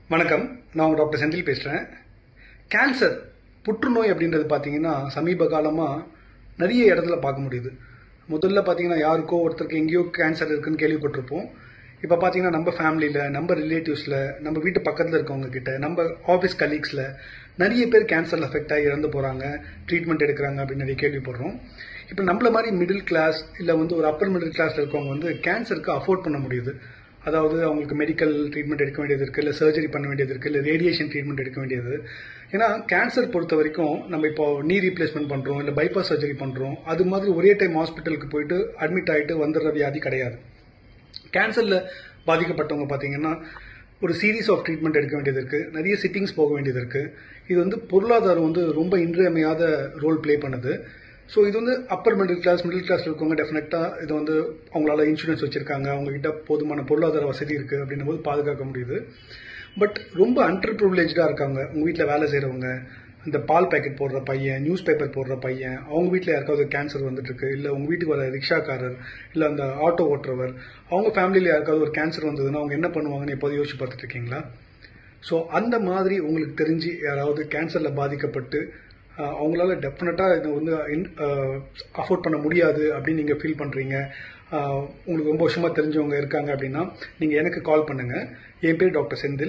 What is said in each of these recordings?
வணக்கம். நான் உங்கள் டாக்டர் செந்தில் பேசுகிறேன். கேன்சர் புற்றுநோய் அப்படின்றது பார்த்தீங்கன்னா சமீப காலமாக நிறைய இடத்துல பார்க்க முடியுது. முதல்ல பார்த்தீங்கன்னா யாருக்கோ ஒருத்தருக்கு எங்கேயோ கேன்சர் இருக்குன்னு கேள்விப்பட்டிருப்போம். இப்போ பார்த்தீங்கன்னா நம்ம ஃபேமிலியில், நம்ம ரிலேட்டிவ்ஸில், நம்ம வீட்டு பக்கத்தில் இருக்கவங்க கிட்ட, நம்ம ஆஃபீஸ் கலீக்ஸில் நிறைய பேர் கேன்சரில் அஃபெக்ட் ஆகி இறந்து போகிறாங்க, ட்ரீட்மெண்ட் எடுக்கிறாங்க அப்படின்னு நிறைய கேள்விப்படுறோம். இப்போ நம்மள மாதிரி மிடில் கிளாஸ் இல்லை ஒரு அப்பர் மிடில் கிளாஸில் இருக்கவங்க கேன்சருக்கு அஃபோர்ட் பண்ண முடியுது. அதாவது அவங்களுக்கு மெடிக்கல் ட்ரீட்மெண்ட் எடுக்க வேண்டியது இருக்குது, இல்லை சர்ஜரி பண்ண வேண்டியது இருக்குது, இல்லை ரேடியேஷன் ட்ரீட்மெண்ட் எடுக்க வேண்டியது. ஏன்னா கேன்சர் பொறுத்த வரைக்கும் நம்ம இப்போ நீ ரீப்ளேஸ்மெண்ட் பண்ணுறோம், இல்லை பைபாஸ் சர்ஜரி பண்ணுறோம், அது மாதிரி ஒரே டைம் ஹாஸ்பிட்டலுக்கு போயிட்டு அட்மிட் ஆகிட்டு வந்துடுற வியாதி கிடையாது. கேன்சரில் பாதிக்கப்பட்டவங்க பார்த்தீங்கன்னா ஒரு சீரீஸ் ஆஃப் ட்ரீட்மெண்ட் எடுக்க வேண்டியது இருக்குது, நிறைய சிட்டிங்ஸ் போக வேண்டியது இருக்குது. இது பொருளாதாரம் ரொம்ப இன்றியமையாத ரோல் ப்ளே பண்ணுது. ஸோ இது அப்பர் மிடில் கிளாஸ் இருக்கவங்க டெஃபினட்டாக இது அவங்களால இன்சூரன்ஸ் வச்சுருக்காங்க, அவங்ககிட்ட போதுமான பொருளாதார வசதி இருக்குது அப்படின்னும் போது பாதுகாக்க முடியுது. பட் ரொம்ப அண்டர் ப்ரிவிலேஜாக இருக்காங்க. உங்கள் வீட்டில் வேலை செய்கிறவங்க, இந்த பால் பேக்கெட் போடுற பையன், நியூஸ் பேப்பர் போடுற பையன், அவங்க வீட்டில் யாருக்காவது கேன்சர் வந்துட்டுருக்கு, இல்லை உங்கள் வீட்டுக்கு வர ரிக்ஷாக்காரர், இல்லை அந்த ஆட்டோ ஓட்டுறவர், அவங்க ஃபேமிலியில் யாருக்காவது ஒரு கேன்சர் வந்ததுன்னா அவங்க என்ன பண்ணுவாங்கன்னு எப்போது யோசிச்சு பார்த்துட்டு இருக்கீங்களா? ஸோ அந்த மாதிரி உங்களுக்கு தெரிஞ்சு யாராவது கேன்சரில் பாதிக்கப்பட்டு அவங்களால டெஃபினட்டாக இதை அஃபோர்ட் பண்ண முடியாது அப்படின்னு நீங்கள் ஃபீல் பண்ணுறீங்க, உங்களுக்கு ரொம்ப வருஷமாக தெரிஞ்சவங்க இருக்காங்க அப்படின்னா நீங்கள் எனக்கு கால் பண்ணுங்கள். என் பேர் டாக்டர் செந்தில்.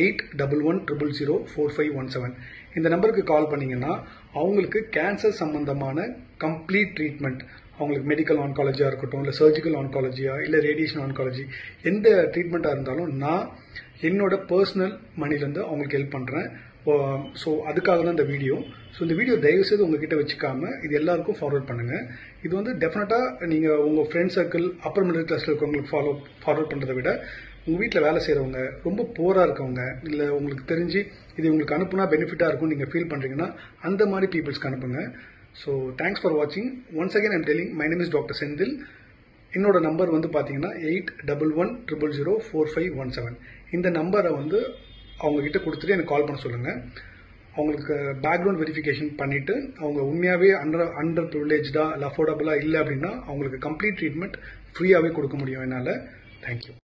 8111004517 இந்த நம்பருக்கு கால் பண்ணிங்கன்னா அவங்களுக்கு கேன்சர் சம்பந்தமான கம்ப்ளீட் ட்ரீட்மெண்ட், அவங்களுக்கு மெடிக்கல் ஆன்காலஜியாக இருக்கட்டும், இல்லை சர்ஜிக்கல் ஆன்காலஜியா, இல்லை ரேடியேஷன் ஆன்காலஜி, எந்த ட்ரீட்மெண்ட்டாக இருந்தாலும் நான் என்னோட பர்சனல் மணிலேருந்து அவங்களுக்கு ஹெல்ப் பண்ணுறேன். ஸோ அதுக்காக தான் இந்த வீடியோ. ஸோ இந்த வீடியோ தயவுசெய்து உங்ககிட்ட வச்சுக்காம இது எல்லாருக்கும் ஃபார்வர்ட் பண்ணுங்கள். இது டெஃபினட்டாக நீங்கள் உங்கள் ஃப்ரெண்ட் சர்க்கிள், அப்பர் மிடில் கிளாஸில் இருக்கவங்களுக்கு ஃபார்வர்ட் பண்ணுறதை விட உங்கள் வீட்டில் வேலை செய்கிறவங்க, ரொம்ப போராக இருக்கவங்க, இல்லை உங்களுக்கு தெரிஞ்சு இது உங்களுக்கு அனுப்புனா பெனிஃபிட்டாக இருக்கும்னு நீங்கள் ஃபீல் பண்ணுறீங்கன்னா அந்த மாதிரி பீப்புள்ஸ்க்கு அனுப்புங்க. ஸோ தேங்க்ஸ் ஃபார் வாட்சிங். Once again I'm telling, my name is doctor Senthil. என்னோட நம்பர் பார்த்தீங்கன்னா 8111004517. இந்த நம்பரை அவங்கக்கிட்ட கொடுத்துட்டு எனக்கு கால் பண்ண சொல்லுங்கள். அவங்களுக்கு பேக்ரவுண்ட் வெரிஃபிகேஷன் பண்ணிவிட்டு அவங்க உண்மையாகவே அண்டர் ப்ரிவிலேஜாக இல்லை அஃபோர்டபுளாக இல்லை அப்படின்னா அவங்களுக்கு கம்ப்ளீட் ட்ரீட்மெண்ட் ஃப்ரீயாகவே கொடுக்க முடியும் என்னால். தேங்க்யூ.